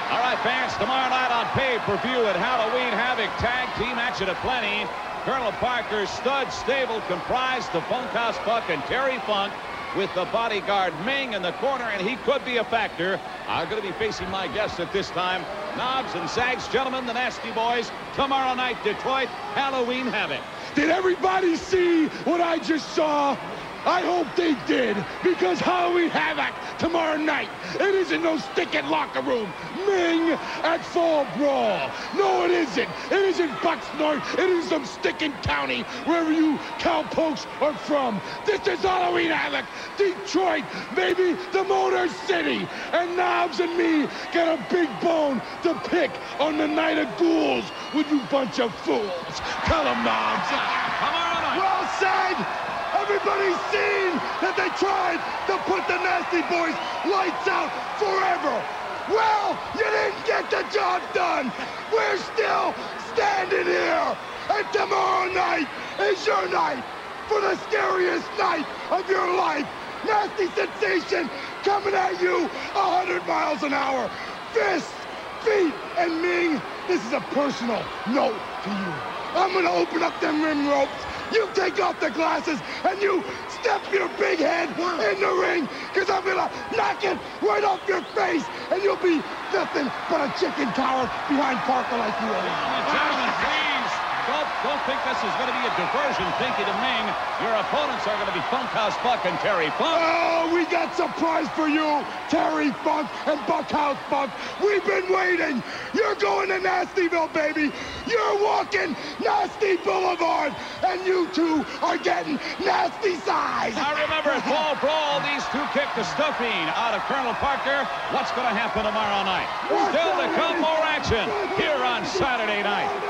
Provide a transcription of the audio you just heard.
All right, fans, tomorrow night on pay-per-view at Halloween Havoc Tag Team Action aplenty. Colonel Parker's stud stable comprised of Bunkhouse Buck and Terry Funk, with the bodyguard Ming in the corner, and he could be a factor. I'm going to be facing my guests at this time, Knobs and Zags. Gentlemen, the Nasty Boys, tomorrow night, Detroit, Halloween Havoc. Did everybody see what I just saw? I hope they did, because Halloween Havoc tomorrow night. It isn't no stick-it locker room. Ming at Fall Brawl. No, it isn't. It isn't Bucksnort. It is some stickin' county, wherever you cowpokes are from. This is Halloween Havoc, Detroit, baby, the Motor City. And Knobs and me got a big bone to pick on the night of ghouls with you bunch of fools. Tell them, Knobs. Tomorrow night. Well said. Everybody's seen that they tried to put the Nasty Boys lights out forever. Well, you didn't get the job done. We're still standing here. And tomorrow night is your night for the scariest night of your life. Nasty Sensation coming at you 100 miles an hour. Fists, feet, and Ming, this is a personal note to you. I'm going to open up them rim ropes. You take off the glasses and you step your big head in the ring, because I'm going to knock it right off your face, and you'll be nothing but a chicken coward behind Parker like you are. Gentlemen, please, don't think this is going to be a diversion, thinking of Ming. Your opponents are going to be Bunkhouse Buck and Terry Funk. Oh, we got surprise for you, Terry Funk and Bunkhouse Buck. We've been waiting. You're going to Nastyville, baby. You're walking Nasty Boulevard, and you two are getting nasty size. I remember at Fall Brawl, these two kicked the stuffing out of Colonel Parker. What's going to happen tomorrow night? Still to come, more action here on Saturday night.